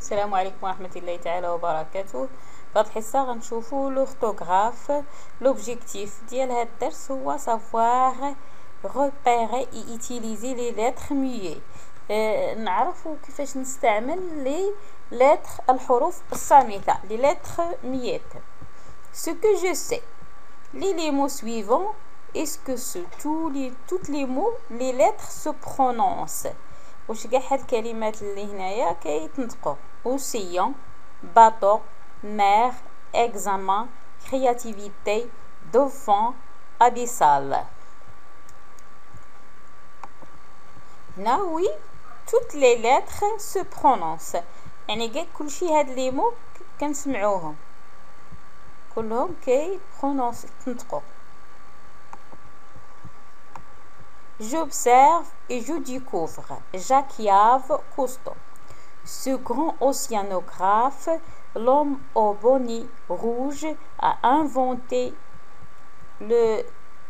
السلام عليكم ورحمة الله تعالى وبركاته. في هاد الحصة غنشوفو لورتوغراف. لوبجيكتيف ديال هاد الدرس هو سافوار repérer et utiliser les lettres muettes. نعرفو كيفاش نستعمل لي lettres الحروف الصامتة les lettres muettes. Ce que je sais, les mots suivants, est-ce que toutes les mots les lettres se prononcent. واش كاع هاد الكلمات اللي هنايا كيتنطقوا océan, bateau, mer, examen, créativité, dauphin, abyssal. هنا oui, toutes les lettres se prononcent. يعني كاع كلشي هاد لي مو كنسمعوهم كلهم كيبرونونس تنطقوا. J'observe et je découvre. Jacques-Yves Cousteau. Ce grand océanographe, l'homme au bonnet rouge, a inventé le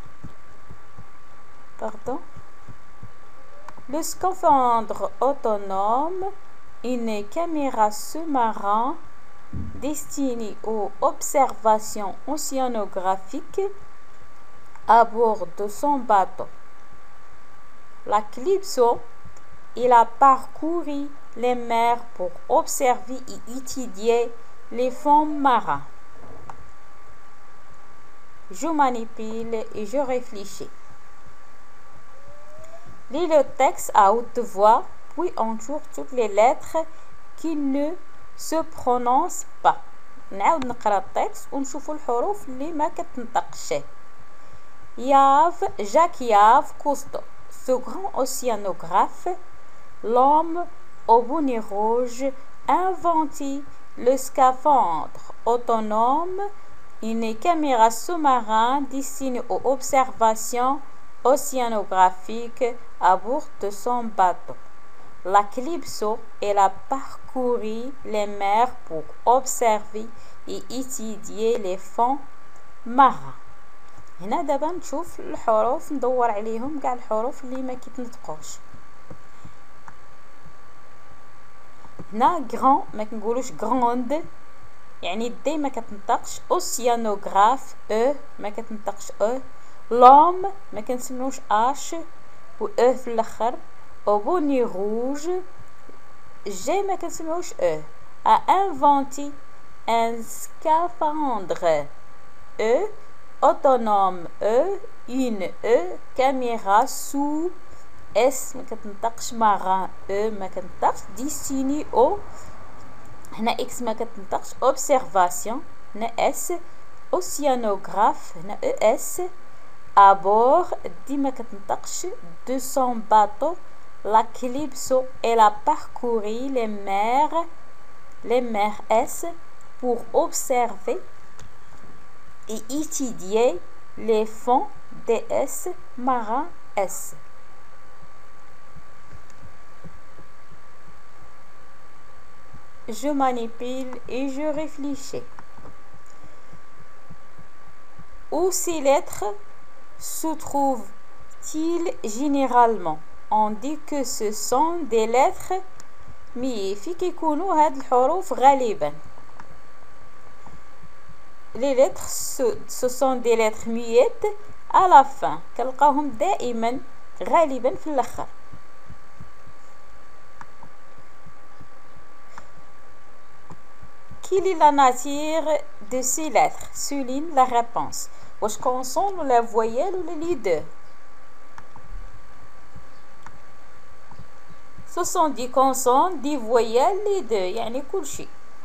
scaphandre autonome, une caméra sous-marin destinée aux observations océanographiques à bord de son bateau. La Calypso, il a parcouru les mers pour observer et étudier les fonds marins. Je manipule et je réfléchis. Lis le texte à haute voix, puis entoure toutes les lettres qui ne se prononcent pas. نعاود نقرا التكست ونشوفوا الحروف اللي ما كتنطقش. Jacques-Yves Cousteau. Ce grand océanographe, l'homme au bonnet rouge, a inventé le scaphandre autonome, une caméra sous-marin destinée aux observations océanographiques à bord de son bateau. La Calypso, elle a parcouru les mers pour observer et étudier les fonds marins. هنا دابا نشوف الحروف ندور عليهم كاع الحروف اللي ما كيتنطقوش. هنا غران ما كنقولوش غراند يعني دي ما كتنطقش. اوسيانوغراف او ما كتنطقش او. لوم ما كنسميوش اش و او في الاخر. او بوني روج جي ما كنسميوش او. ا انفونتي ان سكافاندر او. autonome E, une E, caméra sous S ما كتنطقش marin E ما كتنطقش destiné au هنا X ما كتنطقش observation هنا S océanographe هنا ES à bord دي ما كتنطقش de son bateau la Calypso elle a parcouru les mers S pour observer et étudier les fonds DS marins S. Je manipule et je réfléchis. Où ces lettres se trouvent-ils généralement? On dit que ce sont des lettres mais في كيكونوا هاد الحروف غالبا. Les lettres ce sont des lettres muettes à la fin كنلقاوهم دائما غالبا في الاخر. Quelle est la nature de ces lettres? Souligne la réponse. واش consonne ولا voyelle ولا les deux? Ce sont des consonnes, des voyelles, les deux يعني كل شيء.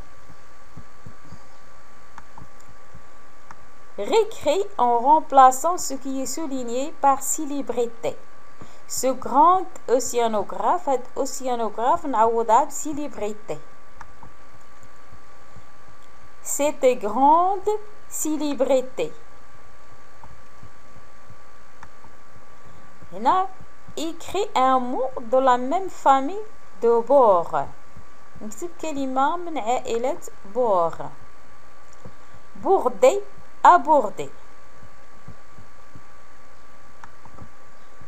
Récrit en remplaçant ce qui est souligné par célébrité. Ce grand océanographe نعوضها بcélébrité. Cette grande célébrité. هنا écrit un mot de la même famille de bord. نكتب كلمة من عائلة بور. Border aborder.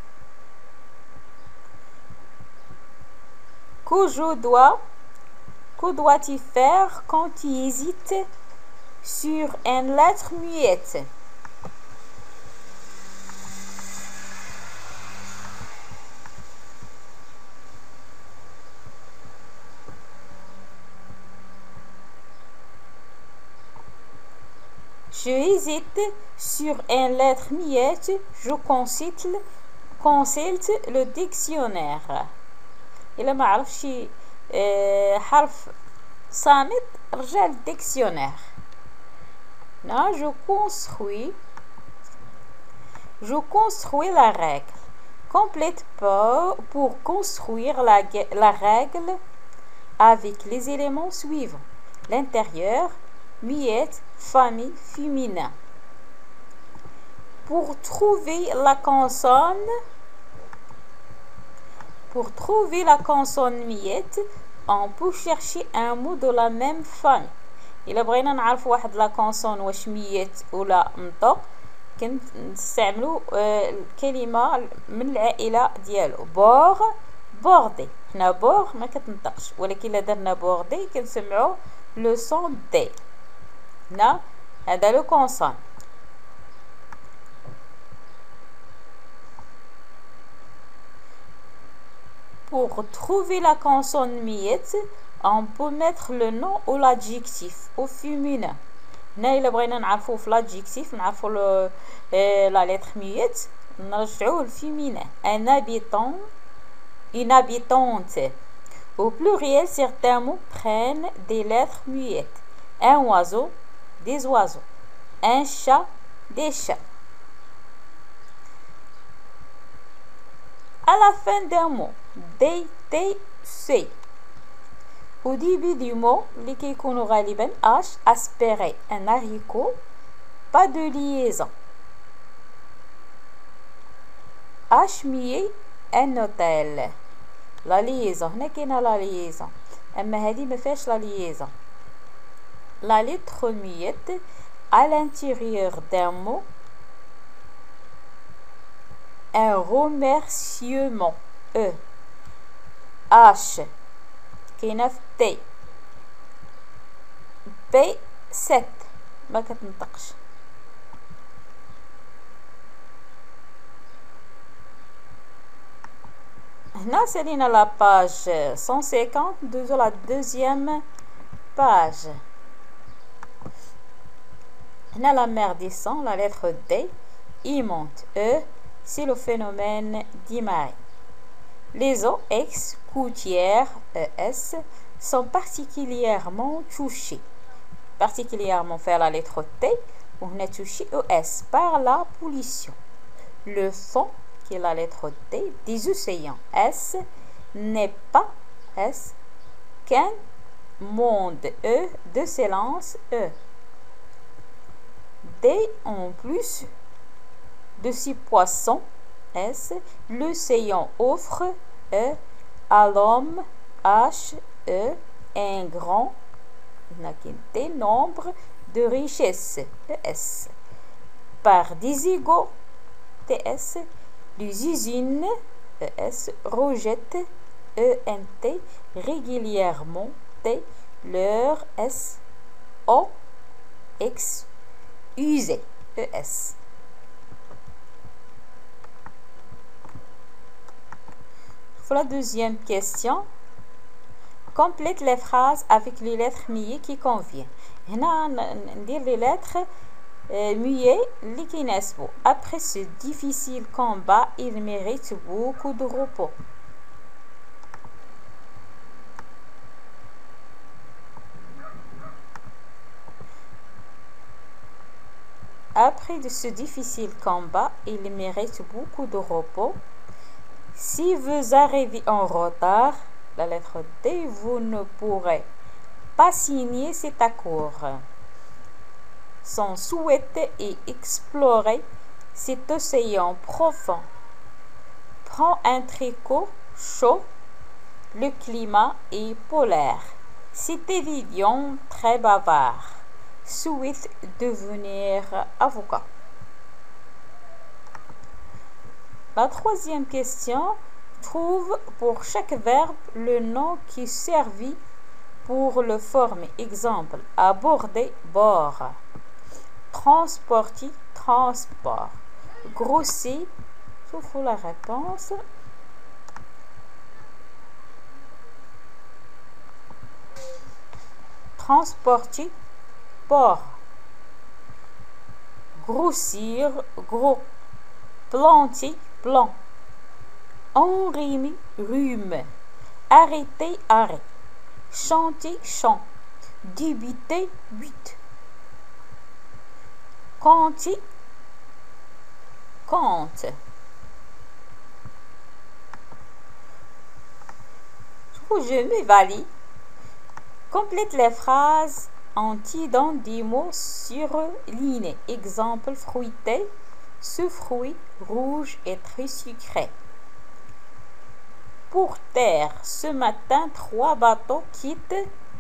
Que je dois Que dois-tu faire quand tu hésites sur une lettre muette? Je hésite sur une lettre muette, je consulte le dictionnaire. إلا ما عرفش حرف صامت رجع للديكسيونير. Là, je construis la règle. Complète pour construire la règle avec les éléments suivants. L'intérieur, muette, famille, féminin. Pour trouver la consonne muette, on peut chercher un mot de la même famille. إلا بغينا نعرف واحد لا كونسون واش ميت ولا منطق كنستعملوا الكلمه من العائله ديالو. بوردي. هنا بور ما كتنطقش، ولكن الا درنا بوردي كنسمعوا لو سون دي. هنا هذا لو كونسون. Pour trouver la consonne muette, on peut mettre le nom ou l'adjectif au féminin. هنا إلا بغينا نعرفو في l'adjectif نعرفو la lettre muette نرجعوه الفيمينا. Un habitant, une habitante. Au pluriel, certains mots prennent des lettres muettes. Un oiseau, des oiseaux. Un chat, des chats. À la fin d'un mot, D, T, C. Au début du mot, اللي كيكونوا غالبا H, aspiré, un haricot, pas de liaison. H muet, un hôtel. La liaison, هنا كاينه la liaison. اما هذه ما فيهاش la liaison. La lettre muette à l'intérieur d'un mot, un remerciement. E. H. كاينه في T. B. 7 ما كتنطقش. هنا سالينا لا باج 150 دوزو لا دوزيام باج. هنا la mer descend, la lettre D. I monte. E. C'est le phénomène d'Imari. Les eaux ex-côtières, ES, sont particulièrement touchées. Particulièrement faire la lettre T, on a touché ES par la pollution. Le fond, qui est la lettre D, des océans, S, n'est pas S qu'un monde, E, de silence, E. D en plus de ces poissons, S, l'océan offre, E, à l'homme, H, E, un grand nombre de richesses, ES. Par des égaux, TS, les usines, ES, rejettent, ENT, régulièrement, T, leur, S, O, X, usé, ES. Pour la deuxième question, complète les phrases avec les lettres muettes qui conviennent. هنا ندير les lettres muettes اللي كيناسبو. Après ce difficile combat, il mérite beaucoup de repos. Après de ce difficile combat, il mérite beaucoup de repos. Si vous arrivez en retard, la lettre D, vous ne pourrez pas signer cet accord. Sans souhaiter et explorer cet océan profond. Prends un tricot chaud, le climat est polaire. C'est évident, très bavard. Souhaite devenir avocat. La troisième question, trouve pour chaque verbe le nom qui servit pour le former. Exemple, aborder, bord. Transporter, transport. Grossir, شوفوا la réponse. Transporter, port. Grossir, gros. Planter, plan. Enrhumer, rhume. Arrêter, arrêt. Chanter, chant. Débuter, but. Compter, compte. Je m'évalue. Complète les phrases en tirant des mots surlignés. Exemple, fruité. Ce fruit rouge est très sucré. Pour terre, ce matin, 3 bateaux quittent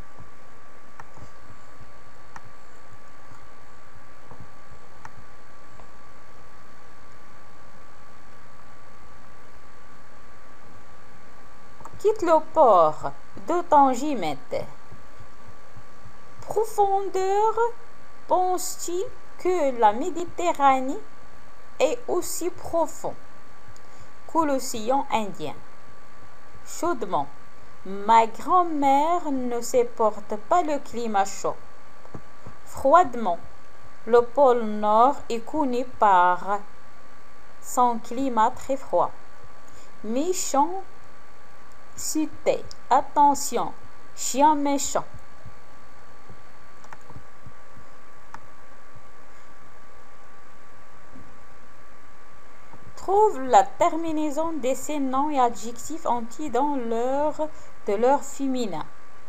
le port de Tangimet. Profondeur, penses-tu que la Méditerranée est aussi profond que l'océan Indien? Chaudement, ma grand-mère ne supporte pas le climat chaud. Froidement, le pôle Nord est connu par son climat très froid. Méchant, cité, attention, chien méchant. Trouve la terminaison de ces noms et adjectifs anti dans de leur féminin.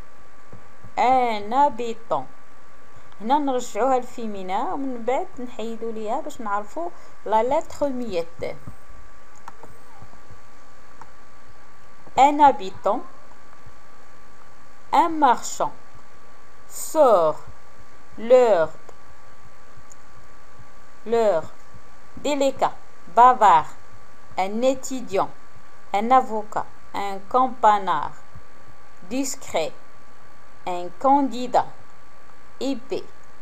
Un habitant. هنا نرجعوها الفيمينا ومن بعد نحيدو ليها باش نعرفو لا lettre ميت. Un habitant. Un marchand. Sort. L'heure. Délicat. Bavard. Un étudiant. Un avocat. Un campagnard. Discret. Un candidat. épais.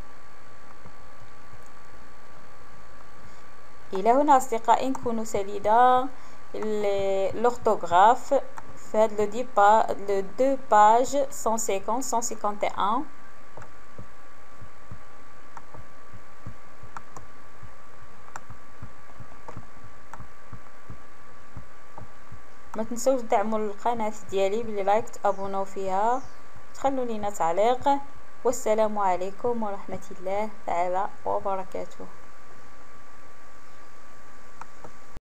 إلى هنا أصدقائي نكونوا سديدا l'orthographe في هاد le 2 pages 150 151. ما تنسوش تدعموا القناة ديالي بلي لايك تابوناو فيها تخلوا لينا تعليق. والسلام عليكم ورحمة الله تعالى وبركاته.